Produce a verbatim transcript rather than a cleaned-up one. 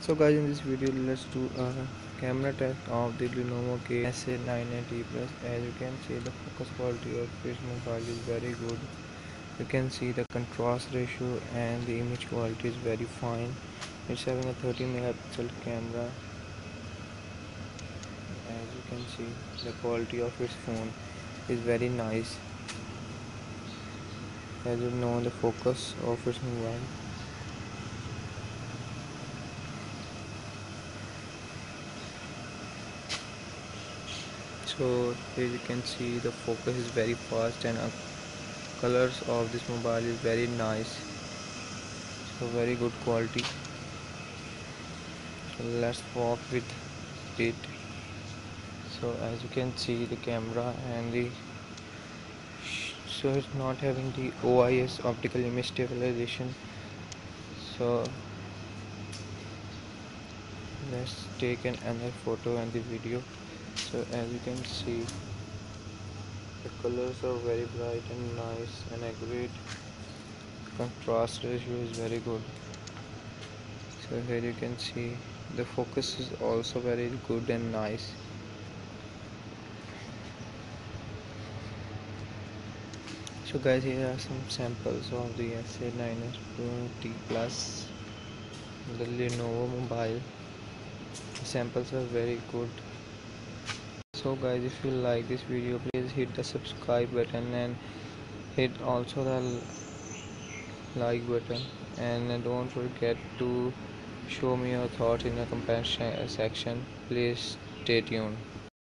So guys, in this video let's do a camera test of the Lenovo K S A nine eighty Plus. As you can see, the focus quality of this mobile is very good. You can see the contrast ratio and the image quality is very fine. It's having a thirty megapixel camera. As you can see, the quality of its phone is very nice. As you know, the focus of its mobile. So here you can see the focus is very fast and uh, colors of this mobile is very nice. So very good quality. So let's walk with it. So as you can see the camera and the so it's not having the O I S, optical image stabilization. So let's take an another photo and the video. So as you can see, the colors are very bright and nice and accurate. Contrast ratio is very good. So here you can see the focus is also very good and nice. So guys, here are some samples of the S A nine twenty Plus, the Lenovo mobile. The samples are very good. So guys, if you like this video, please hit the subscribe button and hit also the like button, and don't forget to show me your thoughts in the comment section. Please stay tuned.